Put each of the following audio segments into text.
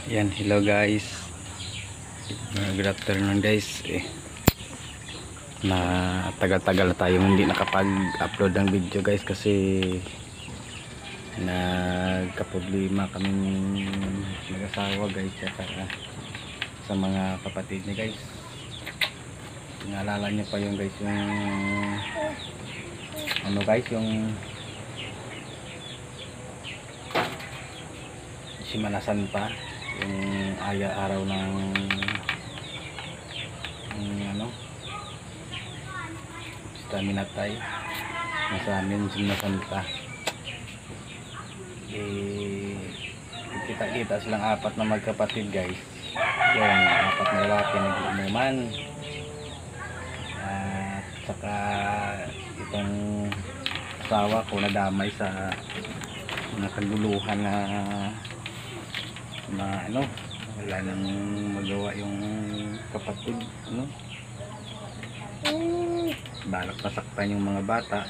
Yan, hello guys. Good afternoon guys. Na tagal-tagal na tayong hindi nakapag-upload ng video guys kasi nagka-problema kaming mag-asawa guys sa mga kapatid niya guys. Naalala niyo pa yung guys yung yung simanasan pa yung araw ng Staminatay nasa amin sinasanta. Kita silang apat na magkapatid guys, yung apat na lalaki nag-inuman at saka itong asawa ko nadamay sa mga kaguluhan na wala nang magawa yung kapatid balak masaktan yung mga bata.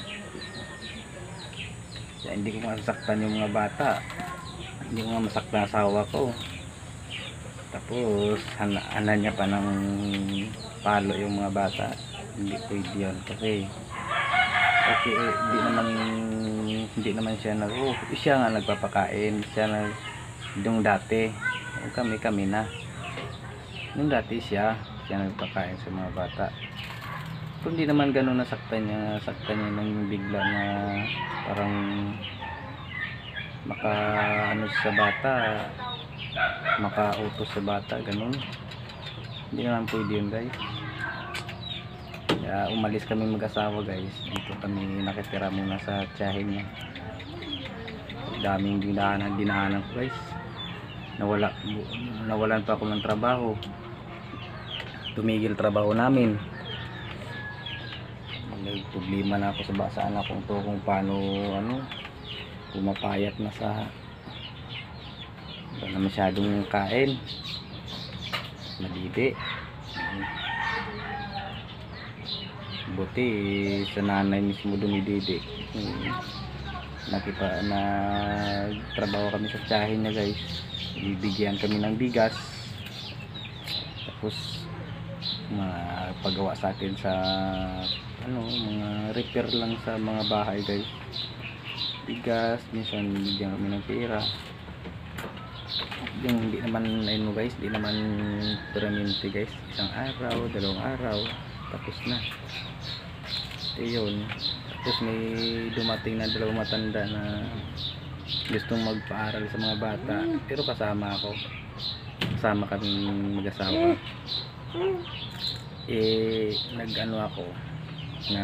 Kaya hindi ko masaktan yung mga bata, hindi ko nga masaktan asawa ko, tapos hanan niya pa ng palo yung mga bata. Hindi pwede yun kasi hindi naman siya siya nga nagpapakain, siya yung dati kami na yung dati siya nagpakain sa mga bata. Kung di naman gano'n nasaktan niya nang bigla na parang sa bata, makautos sa bata, gano'n. Hindi naman pwede yun guys. Kaya umalis kami mag-asawa guys, dito kami nakitira muna sa tiyahin niya. Daming dinahanan ko guys. Nawalan pa ako ng trabaho, tumigil trabaho namin. Nagproblema na ako sa anak kong to kung paano pumapayat na sa wala masyadong kain, madidi. Buti sa nanay mismo dumididi. Nakita na trabaho kami sa tiyahin niya guys, bibigyan kami ng bigas, tapos paggawa sa atin sa mga repair lang sa mga bahay guys, bigas, minsan bigyan kami ng pera. Yung hindi naman guys, hindi naman permanente guys, isang araw, dalawang araw tapos na yun. Tapos may dumating na dalawang matanda na gustong magpaaral sa mga bata, pero kasama kami mag-asawa. Ako na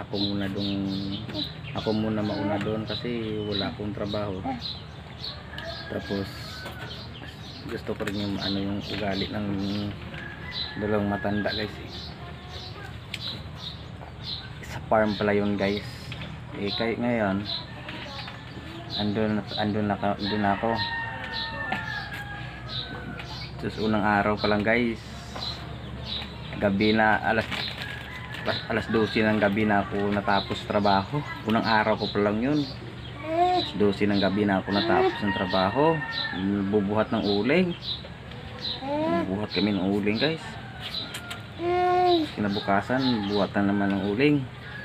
ako muna mauna doon kasi wala akong trabaho. Tapos gusto ko rin yung yung ugali ng dalawang matanda guys. Sa farm pala yun guys. Kaya ngayon andun ako. Tapos unang araw pa lang guys, gabi na alas 12 ng gabi na ako natapos trabaho. Unang araw ko pa lang yun, alas 12 ng gabi na ako natapos ng trabaho. Bubuhat ng uling, bubuhat kami ng uling guys. Kinabukasan buhat na naman ng uling.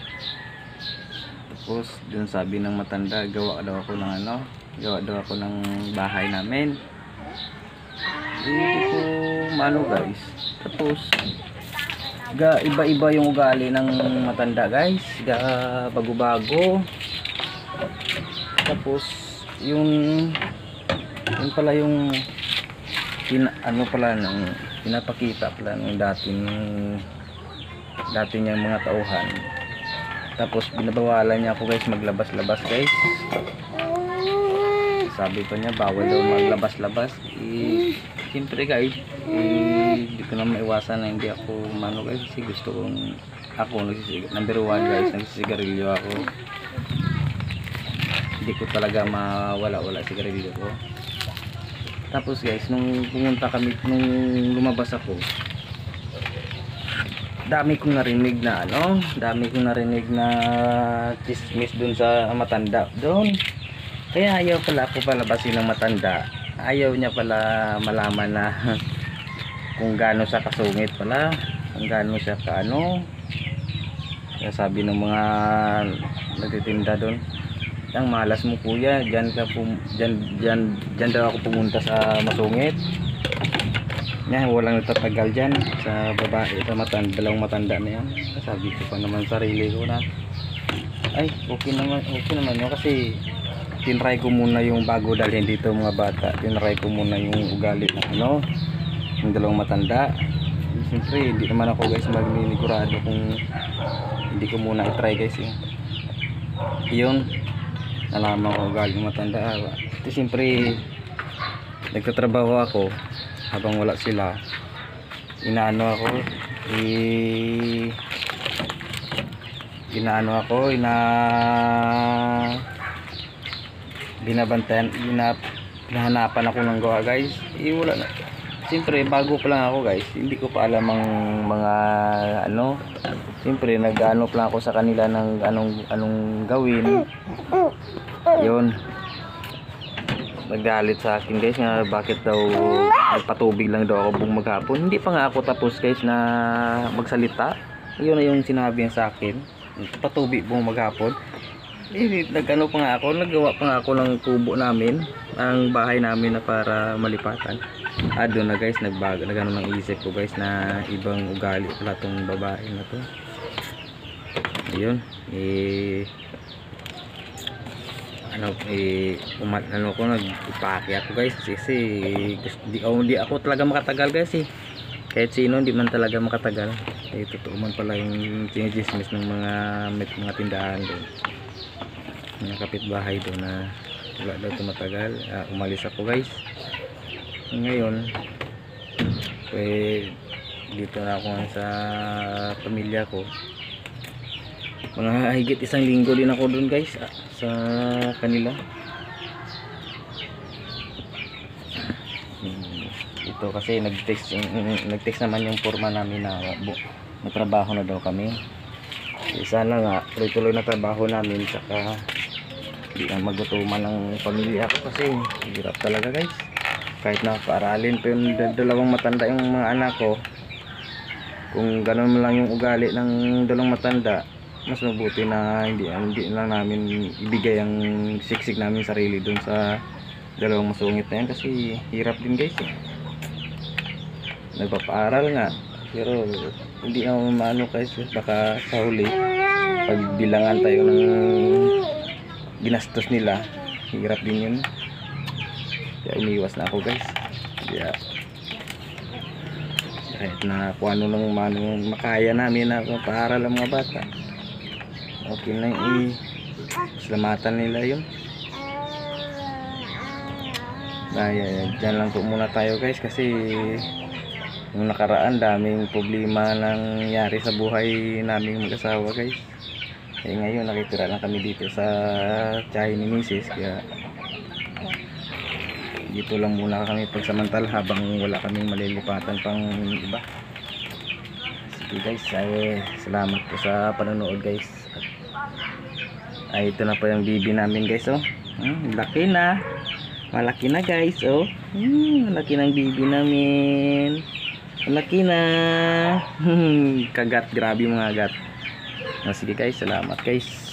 Tapos dun sabi ng matanda, gawa daw ako ng bahay namin. Hindi ko guys. Tapos iba-iba yung ugali ng matanda guys, bago-bago. Tapos yung pala yung pinapakita pala ng dati niyang mga tauhan. Tapos binabawalan niya ako guys maglabas-labas guys. Sabi pa niya bawal daw maglabas-labas. Siyempre guys, hindi ko na maiwasan na hindi ako guys, kasi gusto kong number 1 guys, nagsisigarilyo ako. Hindi ko talaga mawala sigarilyo ko. Tapos guys, nung lumabas ako, dami kong narinig na chismis dun sa matanda doon. Kaya ayaw pala ako palabasin ng matanda. ayaw niya pala malaman na kung gaano siya kasungit pala, kung gaano siya kaano. Kaya sabi ng mga nagtitinda doon, "Ang malas mo kuya, diyan daw ako pumunta sa masungit." Yan, walang natatagal dyan sa babae, sa dalawang matanda na yan. Sabi ko pa naman sarili ko na, ay okay naman yun, kasi tinry ko muna yung bago dalhin dito mga bata. Tinry ko muna yung ugali ng yung dalawang matanda. Siyempre hindi naman ako guys magninigurado kung hindi ko muna i-try guys yun, nalaman ko ugali ng matanda. Kasi siyempre nagtatrabaho ako habang wala sila, inaano ako binabantayan, hinahanapan ako ng gawa guys. Wala na, siyempre bago pa lang ako guys, hindi ko pa alam ang mga siyempre nag-ano pa lang ako sa kanila ng anong gawin. Yun, naggalit sa akin guys nga bakit daw nagpatubig lang daw ako buong maghapon. Hindi pa nga ako tapos guys na magsalita, yun na yung sinabi niya sa akin, patubig buong maghapon. Nagano pa nga ako, naggawa pa nga ako ng kubo namin, ang bahay namin na para malipatan. Doon na guys nagano ng isip ko guys na ibang ugali pala tong babae na to. Ayun, nagpaki ako guys kasi hindi ako talaga makatagal guys kahit sino hindi man talaga makatagal. Totoo man pala yung sinismis ng mga tindahan doon, mga kapitbahay doon, na wala daw tumatagal. Umalis ako guys ngayon, dito na ako sa pamilya ko. Mga higit 1 linggo din ako doon guys sa kanila. Ito kasi nag-text naman yung forma namin na may trabaho na daw kami. Sana nga tuloy-tuloy na trabaho namin, saka hindi na magutuman ng pamilya ko kasi hirap talaga guys. Kahit nakaaralin pa yung dalawang matanda yung mga anak ko, kung gano'n lang yung ugali ng dalawang matanda, mas mabuti na hindi lang namin ibigay ang siksik namin sarili dun sa dalawang masungit na yan, kasi hirap din guys nagpapaaral nga, pero hindi na maano guys, baka sa huli pagbilangan tayo ng ginastos nila, hirap din yun. Kaya umiwas na ako guys. Kaya kahit na kung ano lang makaya namin na paaral ang mga bata, okay na salamatan nila yun. Dyan lang po muna tayo guys, kasi yung nakaraan daming problema nangyari sa buhay naming mag-asawa guys. Ngayon nakitira lang kami dito sa tiyahin ni Mrs. Kaya dito lang muna kami pagsamantala habang wala kaming malilipatan pang iba. Sige guys, salamat po sa panonood guys. Ito na po yung bibi namin guys laki na, malaki na guys malaki ng bibi namin, malaki na. Kagat, grabe mga agat. Sige guys, salamat guys.